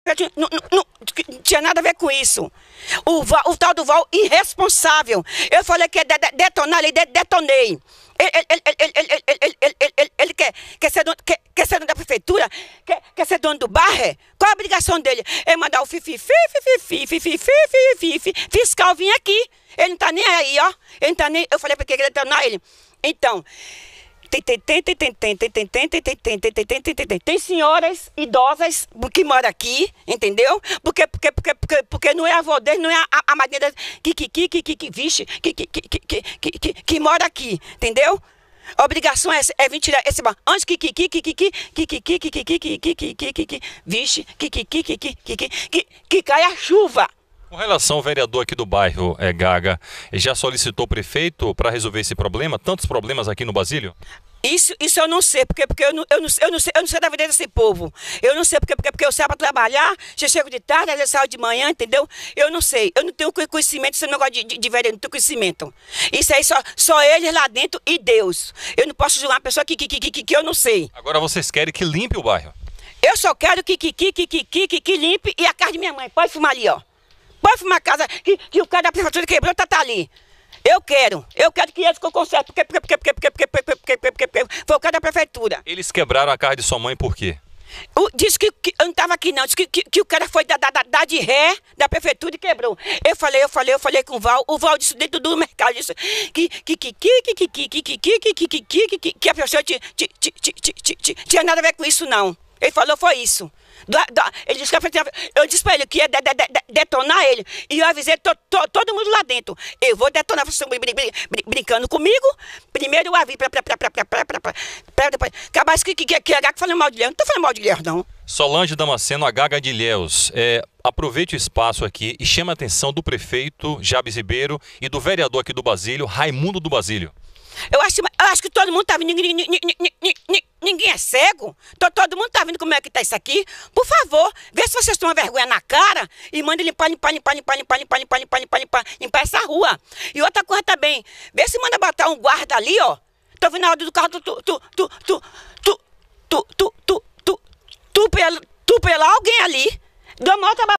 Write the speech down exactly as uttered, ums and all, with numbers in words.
prefeitura não, não, não, não tinha nada a ver com isso. O, o tal do Val irresponsável. Eu falei que ia de, de, detonar, ele de, detonei. Ele, ele, ele, ele, ele, ele, ele, ele, ele quer, quer, ser dono, quer, quer ser dono da prefeitura? Quer, quer ser dono do bairro? Qual a obrigação dele? É mandar o fifi, fifi, fifi, fifi, fifi, fifi, fiscal vir aqui. Ele não tá nem aí, ó. Ele não tá nem... Eu falei pra que ele detonar ele. Então... Tem, tem, tem, tem, tem, tem, tem, tem, tem, tem, tem, tem, tem, tem, tem, tem, tem senhoras idosas que moram aqui, entendeu? Porque, porque, porque, porque, porque não é a avó dele, não é a, a madrinha dele, que, que, que, que, que, que, vixe, que, que, que, que, que, que, que, que mora aqui, entendeu? A obrigação é, é vir tirar esse banco. Antes que, que, que, que, que, que, que, que, que, que, que, que, que, que, que, que, que, vixe, que, que, que, que, que, que, que, que caia a chuva. Com relação ao vereador aqui do bairro, é, Gaga, já solicitou o prefeito para resolver esse problema? Tantos problemas aqui no Basílio? Isso, isso eu não sei, porque, porque eu, não, eu, não, eu, não sei, eu não sei da vida desse povo. Eu não sei, porque, porque, porque eu saio para trabalhar, já chego de tarde, já saio de manhã, entendeu? Eu não sei, eu não tenho conhecimento desse negócio de, de, de vereador, não tenho conhecimento. Isso aí só, só eles lá dentro e Deus. Eu não posso julgar uma pessoa que, que, que, que, que eu não sei. Agora vocês querem que limpe o bairro? Eu só quero que, que, que, que, que, que, que, que limpe e a casa de minha mãe. Pode filmar ali, ó. Pode filmar a casa que, que o cara da prefeitura quebrou, tá, tá ali. Eu quero, eu quero que eles ficam conserto, porque, porque, porque, porque, porque, porque, porque, porque, porque foi o cara da prefeitura. Eles quebraram a casa de sua mãe por quê? O, disse que, que eu não estava aqui não, disse que, que, que o cara foi da, da, da de ré da prefeitura e quebrou. Eu falei, eu falei, eu falei com o Val, o Val disse dentro do mercado, disse que que que que que que que que que que que que que que que a pessoa tinha nada a ver com isso não. Ele falou, foi isso. Da, da, ele disse que a prefeitura, eu disse para ele que ia de, de, de, detonar ele e eu avisei to, to, todo mundo lá dentro. Eu vou detonar, vocês estão brin, brin, brin, brincando comigo. Primeiro eu aviso para depois. Acabar que, que, que, que a Gaga falando mal de Ilhéus. Não estou falando mal de Ilhéus, não. Solange Damasceno, a Gaga de Ilhéus. É, aproveite o espaço aqui e chame a atenção do prefeito Jabes Ribeiro e do vereador aqui do Basílio, Raimundo do Basílio. Eu acho, eu acho que todo mundo tá vendo, ninguém, ninguém, ninguém, ninguém é cego, todo mundo tá vendo como é que tá isso aqui. Por favor, vê se vocês tomam vergonha na cara e mandem limpar, limpar, limpar, limpar, limpar, limpar, limpar, limpar, limpar, limpar, limpar essa rua. E outra coisa também, vê se manda botar um guarda ali, ó. Tô vendo a roda do carro, tu, tu, tu, tu, tu, tu, tu, tu, tu, tu, tu, pela, tu pela alguém ali. Dou uma outra